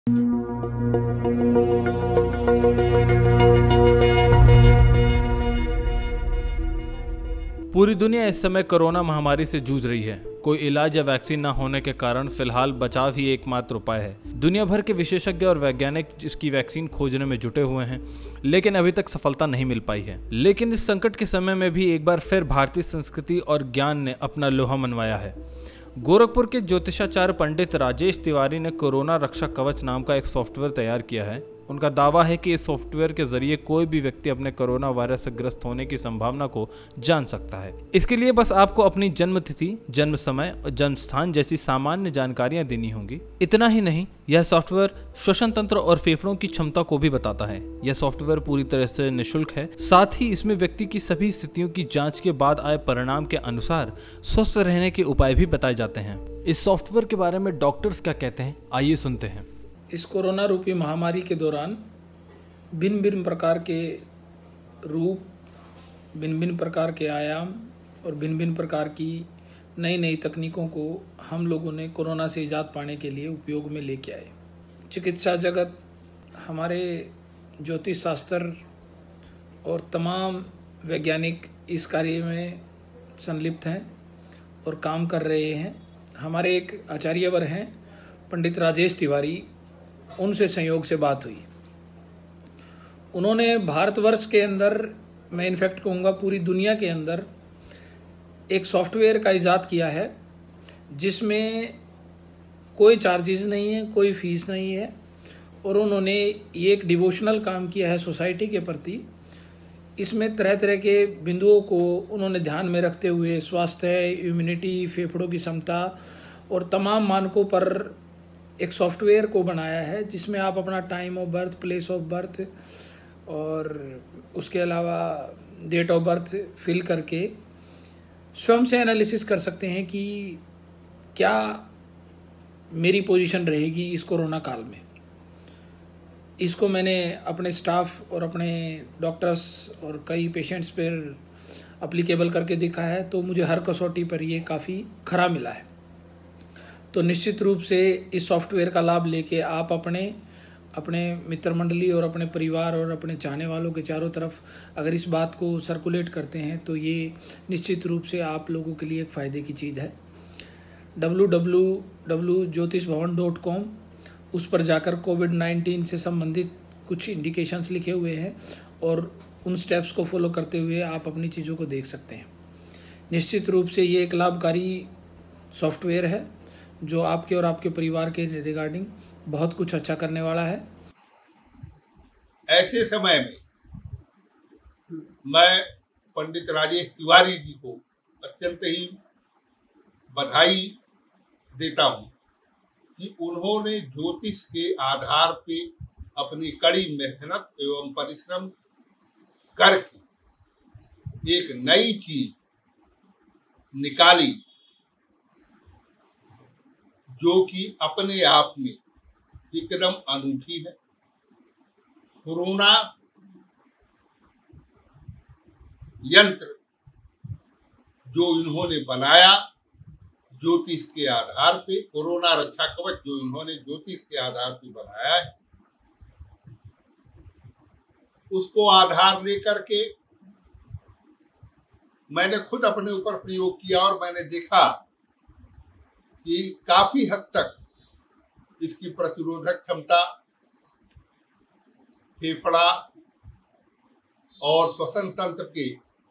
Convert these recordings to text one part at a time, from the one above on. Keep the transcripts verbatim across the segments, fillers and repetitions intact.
पूरी दुनिया इस समय कोरोना महामारी से जूझ रही है। कोई इलाज या वैक्सीन न होने के कारण फिलहाल बचाव ही एकमात्र उपाय है। दुनिया भर के विशेषज्ञ और वैज्ञानिक इसकी वैक्सीन खोजने में जुटे हुए हैं, लेकिन अभी तक सफलता नहीं मिल पाई है। लेकिन इस संकट के समय में भी एक बार फिर भारतीय संस्कृति और ज्ञान ने अपना लोहा मनवाया है। गोरखपुर के ज्योतिषाचार्य पंडित राजेश तिवारी ने कोरोना रक्षा कवच नाम का एक सॉफ्टवेयर तैयार किया है। उनका दावा है कि इस सॉफ्टवेयर के जरिए कोई भी व्यक्ति अपने कोरोना वायरस से ग्रस्त होने की संभावना को जान सकता है। इसके लिए बस आपको अपनी जन्म तिथि, जन्म समय और जन्म स्थान जैसी सामान्य जानकारियां देनी होंगी। इतना ही नहीं, यह सॉफ्टवेयर श्वसन तंत्र और फेफड़ों की क्षमता को भी बताता है। यह सॉफ्टवेयर पूरी तरह से निःशुल्क है। साथ ही इसमें व्यक्ति की सभी स्थितियों की जाँच के बाद आए परिणाम के अनुसार स्वस्थ रहने के उपाय भी बताए जाते हैं। इस सॉफ्टवेयर के बारे में डॉक्टर्स क्या कहते हैं, आइए सुनते हैं। इस कोरोना रूपी महामारी के दौरान भिन्न भिन्न प्रकार के रूप, भिन्न भिन्न प्रकार के आयाम और भिन्न भिन्न प्रकार की नई नई तकनीकों को हम लोगों ने कोरोना से निजात पाने के लिए उपयोग में लेके आए। चिकित्सा जगत, हमारे ज्योतिष शास्त्र और तमाम वैज्ञानिक इस कार्य में संलिप्त हैं और काम कर रहे हैं। हमारे एक आचार्यवर हैं पंडित राजेश तिवारी, उनसे संयोग से बात हुई। उन्होंने भारतवर्ष के अंदर, मैं इनफैक्ट कहूँगा पूरी दुनिया के अंदर, एक सॉफ्टवेयर का इजाद किया है जिसमें कोई चार्जेस नहीं है, कोई फीस नहीं है, और उन्होंने ये एक डिवोशनल काम किया है सोसाइटी के प्रति। इसमें तरह तरह के बिंदुओं को उन्होंने ध्यान में रखते हुए स्वास्थ्य, इम्यूनिटी, फेफड़ों की क्षमता और तमाम मानकों पर एक सॉफ्टवेयर को बनाया है, जिसमें आप अपना time of birth, place of birth और उसके अलावा डेट ऑफ बर्थ फिल करके स्वयं से एनालिसिस कर सकते हैं कि क्या मेरी पोजीशन रहेगी इस कोरोना काल में। इसको मैंने अपने स्टाफ और अपने डॉक्टर्स और कई पेशेंट्स पर अप्लीकेबल करके देखा है, तो मुझे हर कसौटी पर ये काफ़ी खरा मिला है। तो निश्चित रूप से इस सॉफ्टवेयर का लाभ लेके आप अपने अपने मित्र मंडली और अपने परिवार और अपने चाहने वालों के चारों तरफ अगर इस बात को सर्कुलेट करते हैं तो ये निश्चित रूप से आप लोगों के लिए एक फ़ायदे की चीज़ है। डब्ल्यू डब्ल्यू डब्ल्यू डॉट ज्योतिष भवन डॉट कॉम, उस पर जाकर कोविड नाइन्टीन से संबंधित कुछ इंडिकेशंस लिखे हुए हैं और उन स्टेप्स को फॉलो करते हुए आप अपनी चीज़ों को देख सकते हैं। निश्चित रूप से ये एक लाभकारी सॉफ्टवेयर है जो आपके और आपके परिवार के रिगार्डिंग बहुत कुछ अच्छा करने वाला है। ऐसे समय में मैं पंडित राजेश तिवारी जी को अत्यंत ही बधाई देता हूं कि उन्होंने ज्योतिष के आधार पे अपनी कड़ी मेहनत एवं परिश्रम करके एक नई चीज निकाली जो कि अपने आप में एकदम अनूठी है। कोरोना यंत्र जो इन्होंने बनाया ज्योतिष के आधार पे, कोरोना रक्षा कवच जो इन्होंने ज्योतिष के आधार पे बनाया है, उसको आधार लेकर के मैंने खुद अपने ऊपर प्रयोग किया और मैंने देखा कि काफी हद तक इसकी प्रतिरोधक क्षमता, फेफड़ा और श्वसन तंत्र के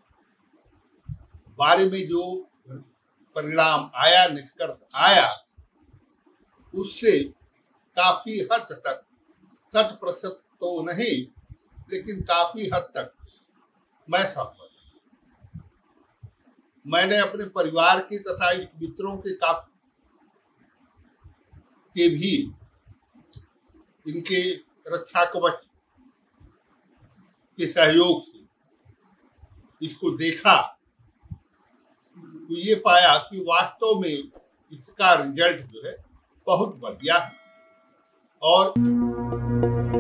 बारे में जो परिणाम आया, निष्कर्ष आया, उससे काफी हद तक, शत प्रतिशत तो नहीं लेकिन काफी हद तक मैं सहमत। मैंने अपने परिवार के तथा मित्रों के काफी के भी इनके रक्षा कवच के सहयोग से इसको देखा तो ये पाया कि वास्तव में इसका रिजल्ट जो है बहुत बढ़िया है। और